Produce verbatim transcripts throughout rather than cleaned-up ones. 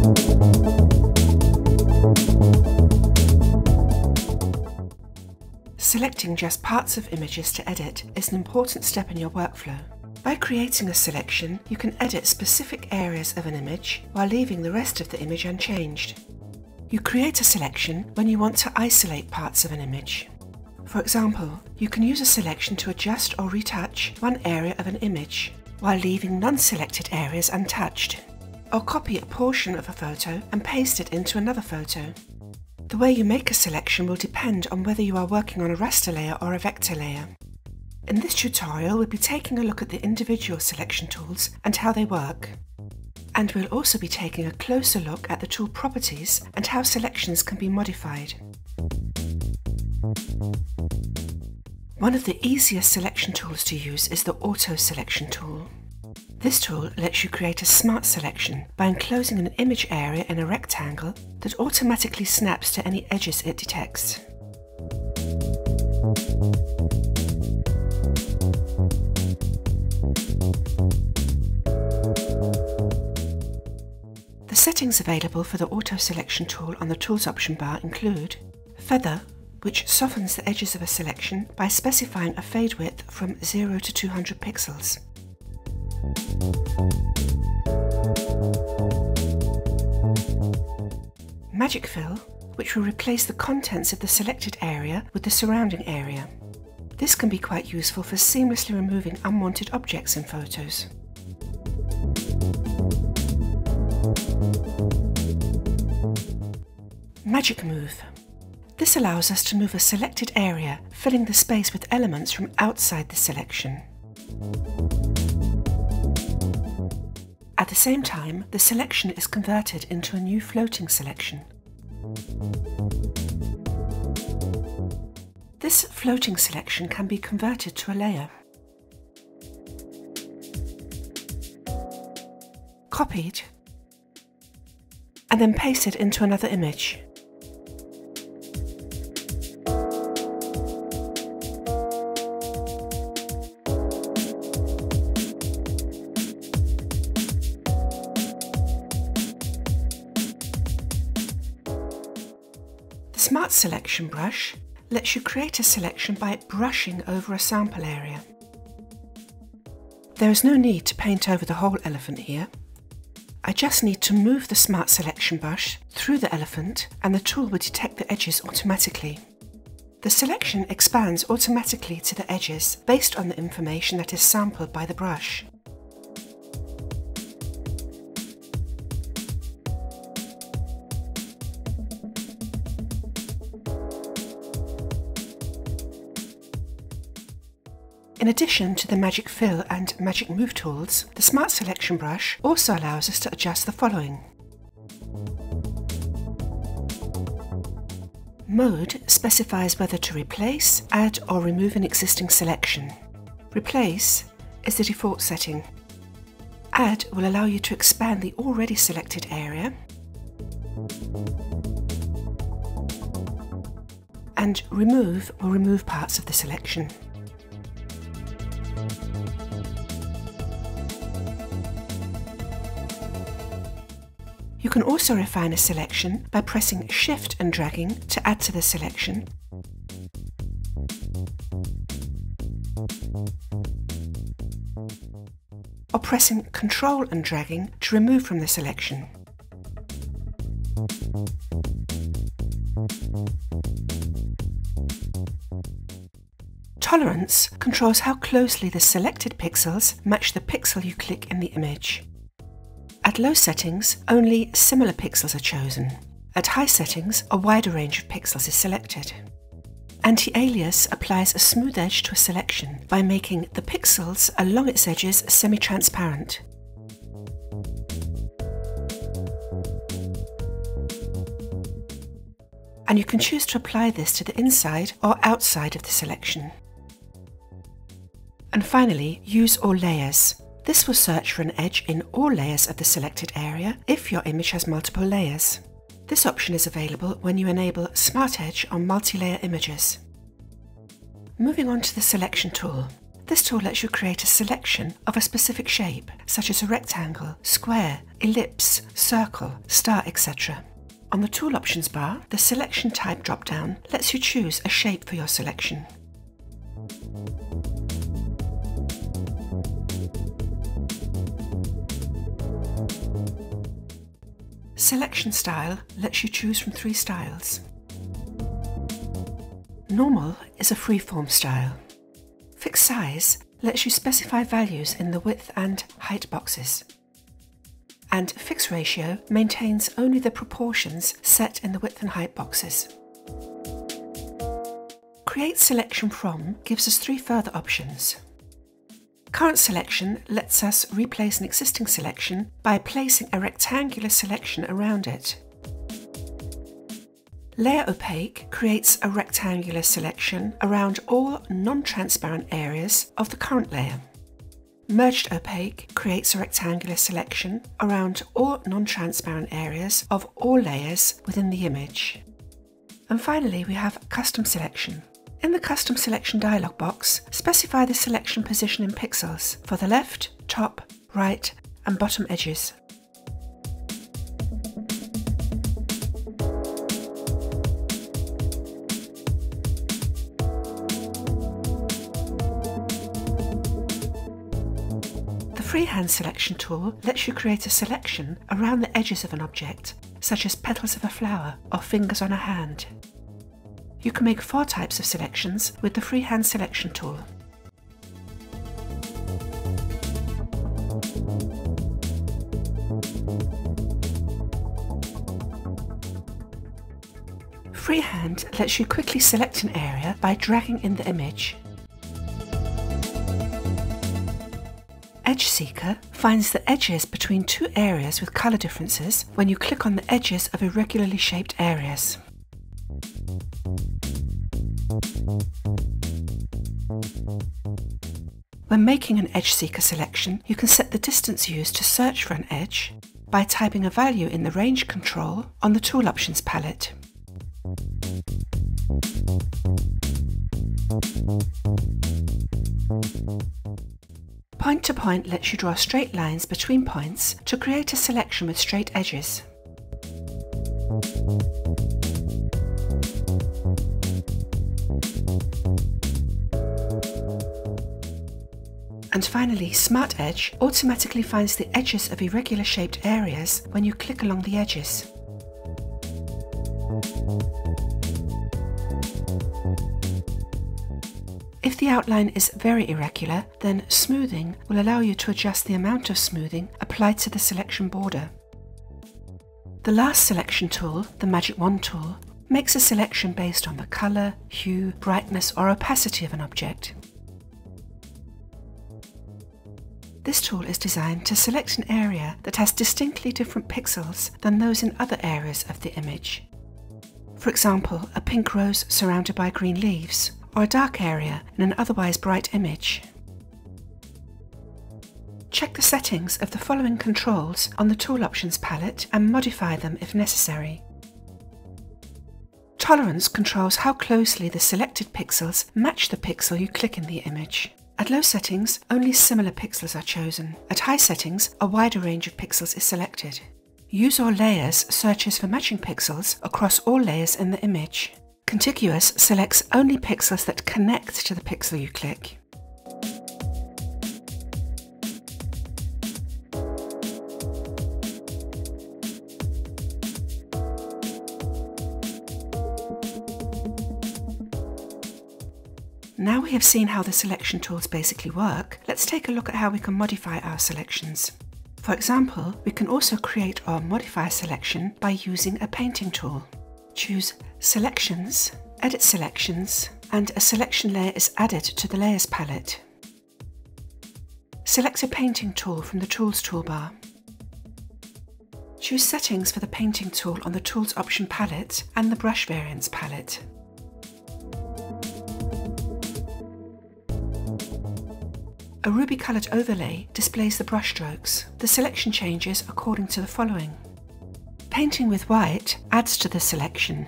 Selecting just parts of images to edit is an important step in your workflow. By creating a selection, you can edit specific areas of an image while leaving the rest of the image unchanged. You create a selection when you want to isolate parts of an image. For example, you can use a selection to adjust or retouch one area of an image while leaving non-selected areas untouched, or copy a portion of a photo and paste it into another photo. The way you make a selection will depend on whether you are working on a raster layer or a vector layer. In this tutorial, we'll be taking a look at the individual selection tools and how they work. And we'll also be taking a closer look at the tool properties and how selections can be modified. One of the easiest selection tools to use is the Auto Selection tool. This tool lets you create a smart selection by enclosing an image area in a rectangle that automatically snaps to any edges it detects. The settings available for the Auto Selection tool on the Tools option bar include Feather, which softens the edges of a selection by specifying a fade width from zero to two hundred pixels. Magic Fill, which will replace the contents of the selected area with the surrounding area. This can be quite useful for seamlessly removing unwanted objects in photos. Magic Move. This allows us to move a selected area, filling the space with elements from outside the selection. At the same time, the selection is converted into a new floating selection. This floating selection can be converted to a layer. Copied, and then pasted into another image. The Smart Selection brush lets you create a selection by brushing over a sample area. There is no need to paint over the whole elephant here. I just need to move the Smart Selection brush through the elephant and the tool will detect the edges automatically. The selection expands automatically to the edges based on the information that is sampled by the brush. In addition to the Magic Fill and Magic Move tools, the Smart Selection brush also allows us to adjust the following. Mode specifies whether to replace, add or remove an existing selection. Replace is the default setting. Add will allow you to expand the already selected area. And remove will remove parts of the selection. You can also refine a selection by pressing Shift and dragging to add to the selection, or pressing Control and dragging to remove from the selection. Tolerance controls how closely the selected pixels match the pixel you click in the image. At low settings, only similar pixels are chosen. At high settings, a wider range of pixels is selected. Anti-alias applies a smooth edge to a selection by making the pixels along its edges semi-transparent. And you can choose to apply this to the inside or outside of the selection. And finally, use all layers. This will search for an edge in all layers of the selected area if your image has multiple layers. This option is available when you enable Smart Edge on multi-layer images. Moving on to the Selection tool. This tool lets you create a selection of a specific shape, such as a rectangle, square, ellipse, circle, star, et cetera. On the Tool Options bar, the Selection Type drop-down lets you choose a shape for your selection. Selection Style lets you choose from three styles. Normal is a free-form style. Fixed Size lets you specify values in the width and height boxes. And Fixed Ratio maintains only the proportions set in the width and height boxes. Create Selection From gives us three further options. Current Selection lets us replace an existing selection by placing a rectangular selection around it. Layer Opaque creates a rectangular selection around all non-transparent areas of the current layer. Merged Opaque creates a rectangular selection around all non-transparent areas of all layers within the image. And finally, we have Custom Selection. In the Custom Selection dialog box, specify the selection position in pixels for the left, top, right, and bottom edges. The Freehand Selection tool lets you create a selection around the edges of an object, such as petals of a flower or fingers on a hand. You can make four types of selections with the Freehand Selection tool. Freehand lets you quickly select an area by dragging in the image. Edge Seeker finds the edges between two areas with colour differences when you click on the edges of irregularly shaped areas. When making an Edge Seeker selection, you can set the distance used to search for an edge by typing a value in the Range control on the Tool Options palette. Point to Point lets you draw straight lines between points to create a selection with straight edges. And finally, Smart Edge automatically finds the edges of irregular shaped areas when you click along the edges. If the outline is very irregular, then Smoothing will allow you to adjust the amount of smoothing applied to the selection border. The last selection tool, the Magic Wand tool, makes a selection based on the colour, hue, brightness or opacity of an object. This tool is designed to select an area that has distinctly different pixels than those in other areas of the image. For example, a pink rose surrounded by green leaves, or a dark area in an otherwise bright image. Check the settings of the following controls on the Tool Options palette and modify them if necessary. Tolerance controls how closely the selected pixels match the pixel you click in the image. At low settings, only similar pixels are chosen. At high settings, a wider range of pixels is selected. Use All Layers searches for matching pixels across all layers in the image. Contiguous selects only pixels that connect to the pixel you click. Now we have seen how the selection tools basically work, let's take a look at how we can modify our selections. For example, we can also create our Modifier Selection by using a painting tool. Choose Selections, Edit Selections, and a selection layer is added to the Layers palette. Select a painting tool from the Tools toolbar. Choose Settings for the painting tool on the Tools option palette and the Brush Variants palette. A ruby-coloured overlay displays the brushstrokes. The selection changes according to the following. Painting with white adds to the selection.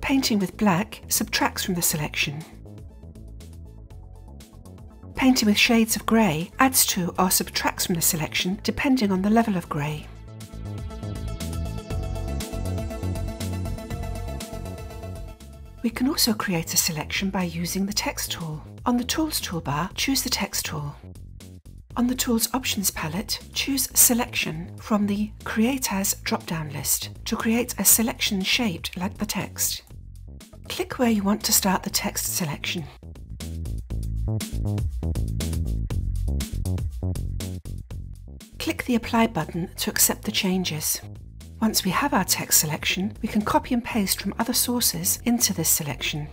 Painting with black subtracts from the selection. Painting with shades of grey adds to or subtracts from the selection depending on the level of grey. We can also create a selection by using the Text tool. On the Tools toolbar, choose the Text tool. On the Tools Options palette, choose Selection from the Create As drop-down list to create a selection shaped like the text. Click where you want to start the text selection. Click the Apply button to accept the changes. Once we have our text selection, we can copy and paste from other sources into this selection.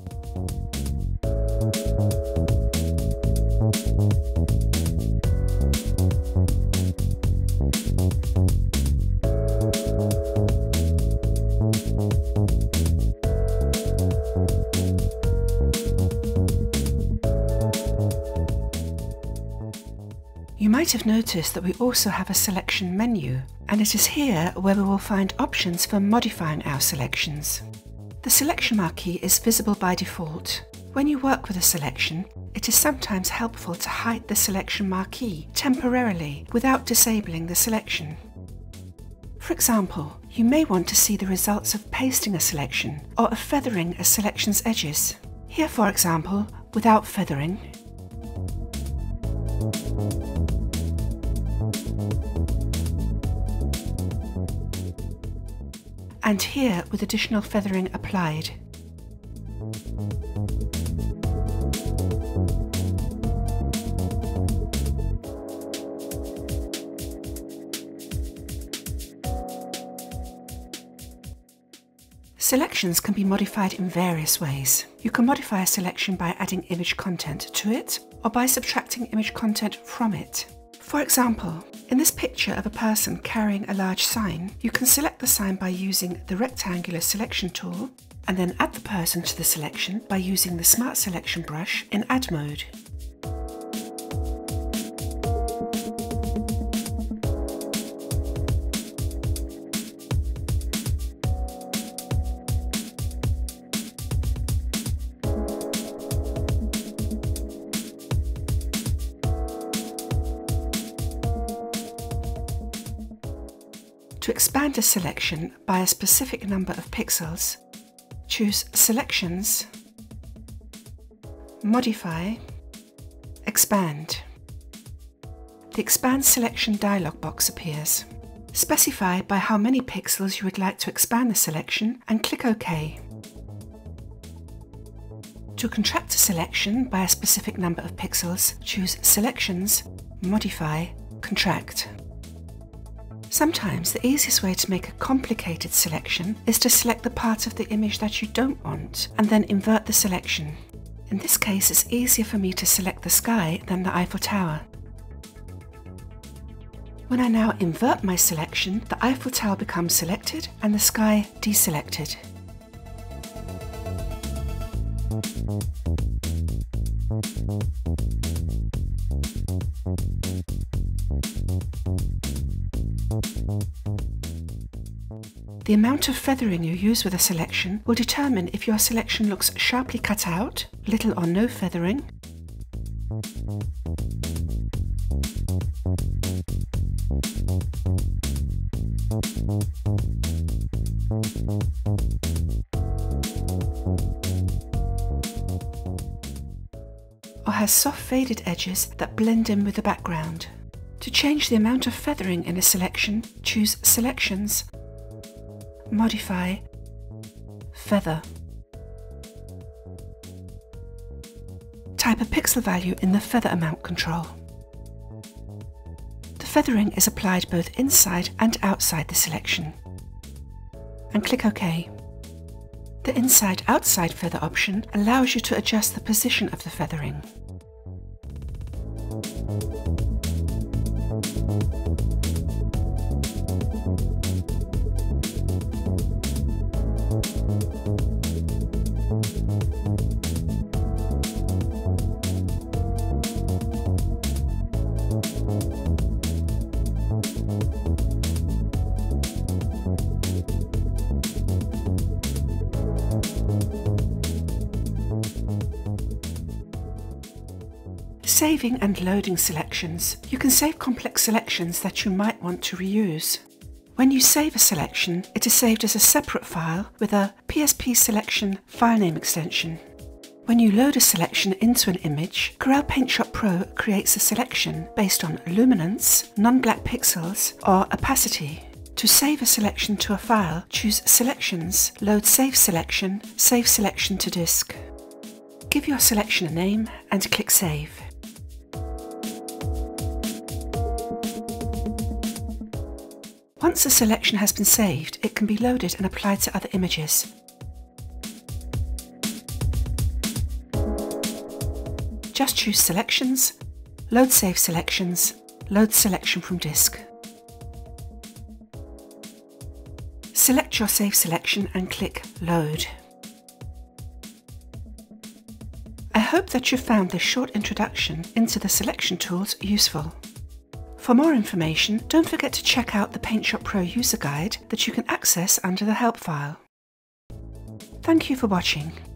You might have noticed that we also have a selection menu, and it is here where we will find options for modifying our selections. The selection marquee is visible by default. When you work with a selection, it is sometimes helpful to hide the selection marquee temporarily without disabling the selection. For example, you may want to see the results of pasting a selection or of feathering a selection's edges. Here, for example, without feathering, and here with additional feathering applied. Selections can be modified in various ways. You can modify a selection by adding image content to it, or by subtracting image content from it. For example, in this picture of a person carrying a large sign, you can select the sign by using the rectangular selection tool, and then add the person to the selection by using the Smart Selection brush in Add mode. To expand a selection by a specific number of pixels, choose Selections, Modify, Expand. The Expand Selection dialog box appears. Specify by how many pixels you would like to expand the selection and click OK. To contract a selection by a specific number of pixels, choose Selections, Modify, Contract. Sometimes the easiest way to make a complicated selection is to select the part of the image that you don't want and then invert the selection. In this case, it's easier for me to select the sky than the Eiffel Tower. When I now invert my selection, the Eiffel Tower becomes selected and the sky deselected. The amount of feathering you use with a selection will determine if your selection looks sharply cut out, little or no feathering, or has soft faded edges that blend in with the background. To change the amount of feathering in a selection, choose Selections, Modify, Feather. Type a pixel value in the feather amount control. The feathering is applied both inside and outside the selection. And click OK. The inside-outside feather option allows you to adjust the position of the feathering. saving and loading selections, you can save complex selections that you might want to reuse. When you save a selection, it is saved as a separate file with a P S P Selection filename extension. When you load a selection into an image, Corel PaintShop Pro creates a selection based on luminance, non-black pixels, or opacity. To save a selection to a file, choose Selections, load Save Selection, Save Selection to Disk. Give your selection a name and click Save. Once a selection has been saved, it can be loaded and applied to other images. Just choose Selections, load Save Selections, load Selection from disk. Select your save selection and click Load. I hope that you found this short introduction into the selection tools useful. For more information, don't forget to check out the PaintShop Pro user guide that you can access under the Help file. Thank you for watching.